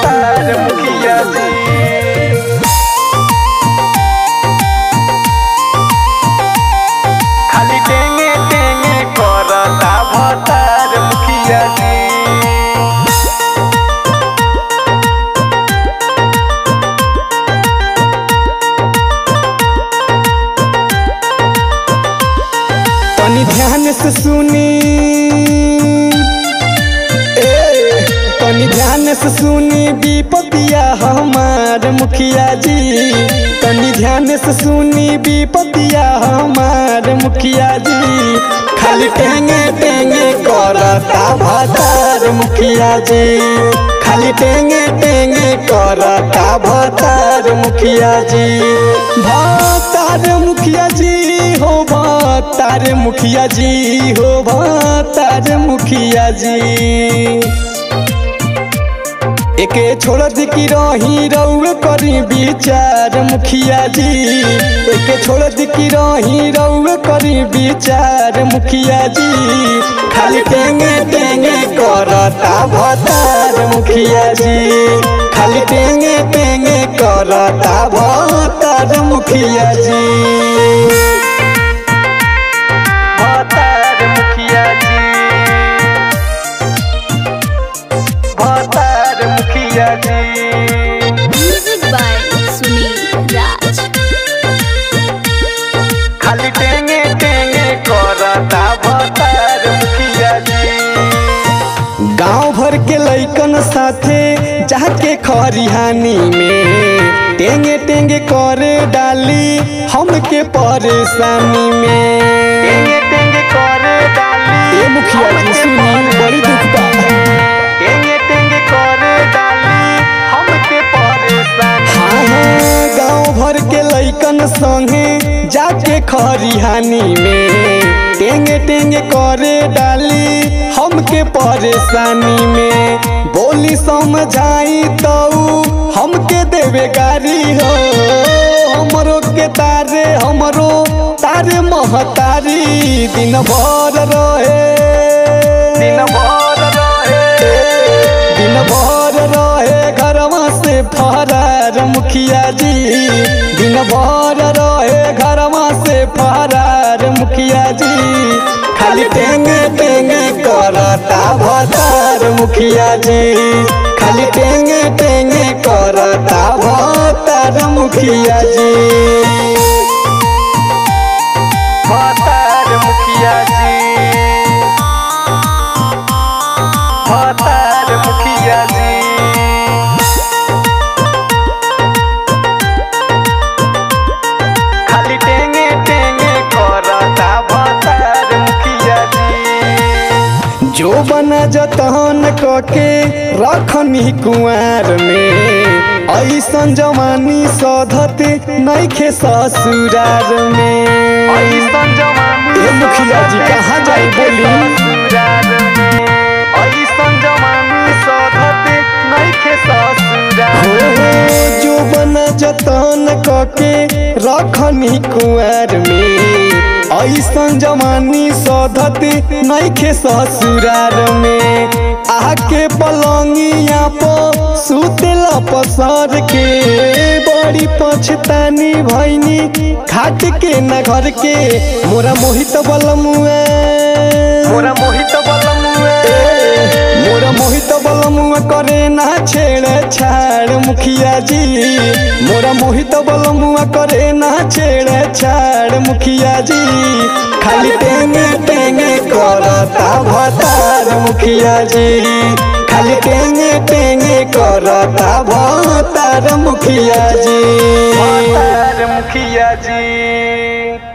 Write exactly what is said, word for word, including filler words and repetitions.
भतार मुखिया जी। खाली टेंगे टेंगे करता भतार मुखिया जी। तनी ध्यान से सुनी ए तनी ध्यान से सुनी विपतिया हमार मुखिया जी। तनी ध्यान से सुनी विपतिया हमार मुखिया जी। खाली टेंगे टेंगे करता भतार मुखिया जी। खाली टेंगे टेंगे करता भतार मुखिया जी। भतार मुखिया जी हो भतार मुखिया जी हो भतार मुखिया जी। एके छोड़ दी की रही रउए करी विचार मुखिया जी। एके छोड़ दी की रही रउए करी विचार मुखिया जी। खाली टेंगे टेंगे करता भतार मुखिया जी। खाली टेंगे टेंगे करता भतार मुखिया जी। भतार मुखिया जी। भतार मुखिया जी। Music by Sunil Raj. खाली टेंगे टेंगे करता भतार मुखिया जी। गांव भर के लइकन साथे जाके खरिहानी में टेंगे टेंगे करे डाली हमके परेशानी में। टेंगे टेंगे करे डाली ए मुखिया जी सुनी बड़ी दुख बा। टेंगे टेंगे करे डाली हमके परेशानी। हाँ हाँ गांव भर के लइकन संगे जाके खरिहानी में टेंगे टेंगे करे डाली हमके परेशानी में। बोली समझाई तो हमके देवे गारी हो। हमरो के तारे हमरो तारे महतारी दिन भर रहे दिन भर रहे दिन भर रहे घरवा से फरार मुखिया जी। दिन भर रहे घरवा से फरार मुखिया जी। खाली टेंगे टेंगे करता भतार मुखिया जी। खाली टेंगे टेंगे करता भतार मुखिया जी। भतार मुखिया जी। भतार मुखिया जी। खाली टेंगे टेंगे करता भतार मुखिया जी। जो बना जतन कके रखनी कुआर में ऐसन जवानी सधत नइखे ससुरार में। ऐसन जवानी ए मुखिया जी कहाँ जाई बोली। ऐसन जवानी सधत नइखे ससुरार हो। जो बना जतन कके रखनी कुआर में ऐसन जवानी सधत नइखे ससुरार में। आके पलंगिया पर सुतेला पसर के बड़ी पछतानी भैनी घाट के न घर के। मोरा मोहित बलमुआ मोरा मोहित बलमुआ मोरा मोहित बलमुआ करे ना छेड़ छाड़ मुखिया जी। मोरा मोहित बलमुआ करे ना छेड़ छाड़ मुखिया जी। खाली टेंगे टेंगे करता भतार मुखिया जी। खाली टेंगे टेंगे करता भतार मुखिया जी। भतार मुखिया जी।